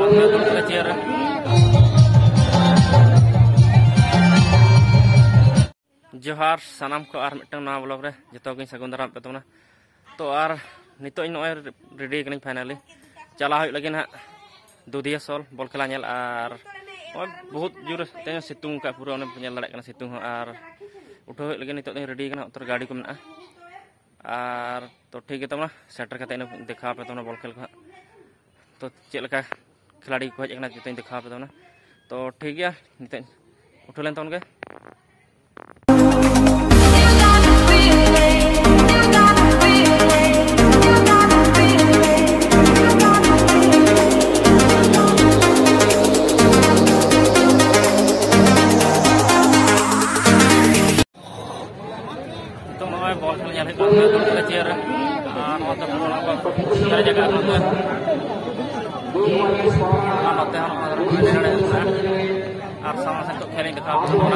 जोहार सानाम को और मिट्टन नवा ब्लॉग रे जो सगुन दाराम पे तबना तो और नितो नय रेडी कनी फाइनली चला लगे ना दुधिया सोल बॉल खेला नेल और बहुत जोर तेज सितुंग का पूरा नेल दाड़ा सितुंग और उठो लगे नितो रेडी उतर गाड़ी को मेना और तो ठीक है तबना सेटर करते देखा पे तबना बॉल खेल को तो चेलका खिलाड़ी को हजना जो देखा पे तबना तो ठीक है नितो उठो लेन तबन के बॉल खेल चेयर जगह और सामने से खेल देखा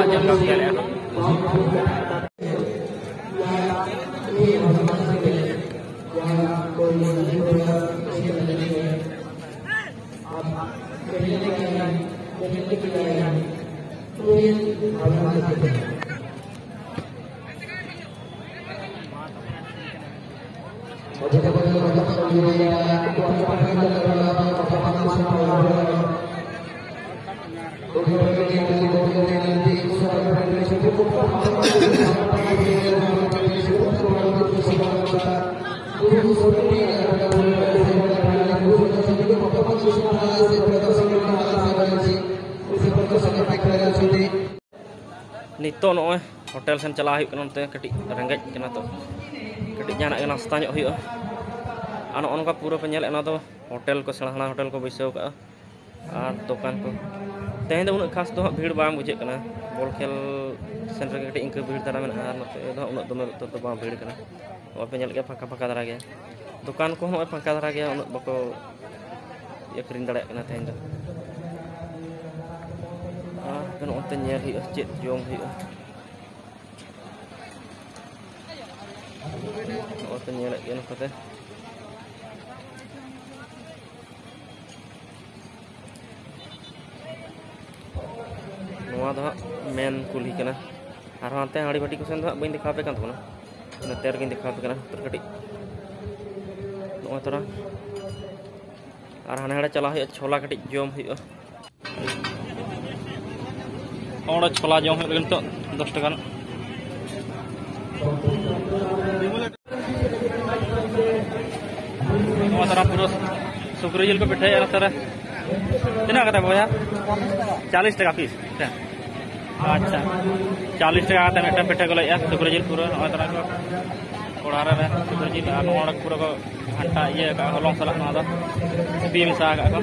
नितो नॉय होटल सेन चला कटी रेंगेज तो कटी जहां नाश्ता नोका पूरा पे होटल को सेड़ा होटल को बैसाव का और दुकान को तेज उन खास तो भीड़ बांग बुझे बॉल खेल सेन रे कटी इंक भीड़ धारा उन दमे तो बांग भीड़ पे फाँका फाँका धारा गया दुकान को फाँका धारा गया उन बाको अखरीन दाड़ा तेज नोते चेक जम नोते मेन कुल्ही और हाते हाड़ी बाटी को सेन बी देखा पे नते देखा पे कटी नोरा और हाने हाड़े चला छोला कटी जम और छोला जम तो 10 टका पूरा सुकरी जिल को पिठा तना कता बोया 40 टका पीस अच्छा 40 टका मिट्टन पिठा को लैया सुकरी जिल पूरा कड़ा सुकरी जिल और पूरा को घंटा ये हलंग साला सिपी मिसा को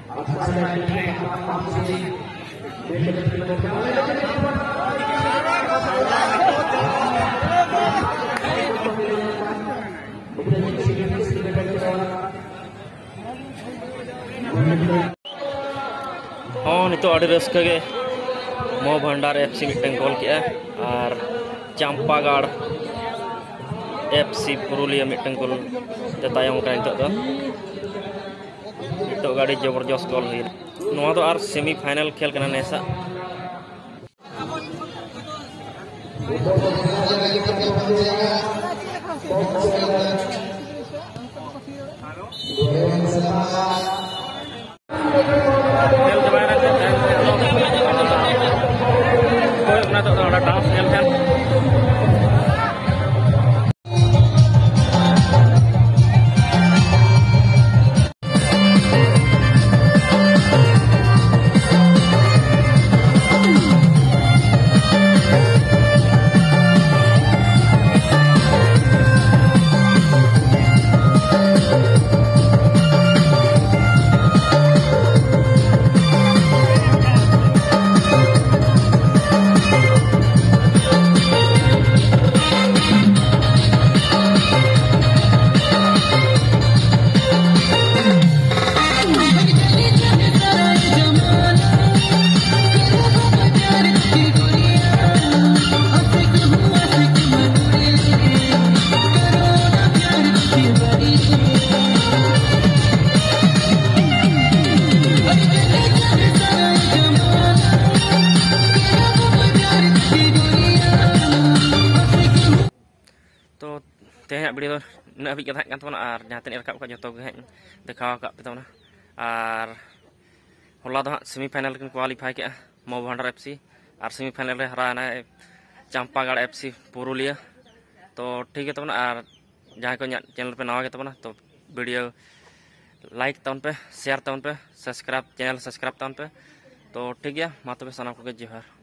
हाँ नितो अड़ी रस्का के मो भंडार एफसी मिटन गोल के और चंपागढ़ एफसी पुरुलिया मिटन गोल ते तायम का नितो गाड़ी जबरदस्त गोल हुई नोआ दो आर सेमीफाइनल खेल करना नेसा तो तेहना वीडियो ना हबी कथा कान तबना और जहां तने रकाब का जतो गे देखाव का तबना और होला दो सेमीफाइनल किन क्वालिफाई के मो भंडार एफसी और सेमीफाइनल रे हराना चंपागढ़ एफसी पुरुलिया तो ठीक है तबना और जहां को चैनल पे नवा के तबना तो वीडियो लाइक तवन पे शेयर तवन पे सब्सक्राइब चैनल सब्सक्राइब तवन पे तो ठीक है मा तबे सनाम को जोहार।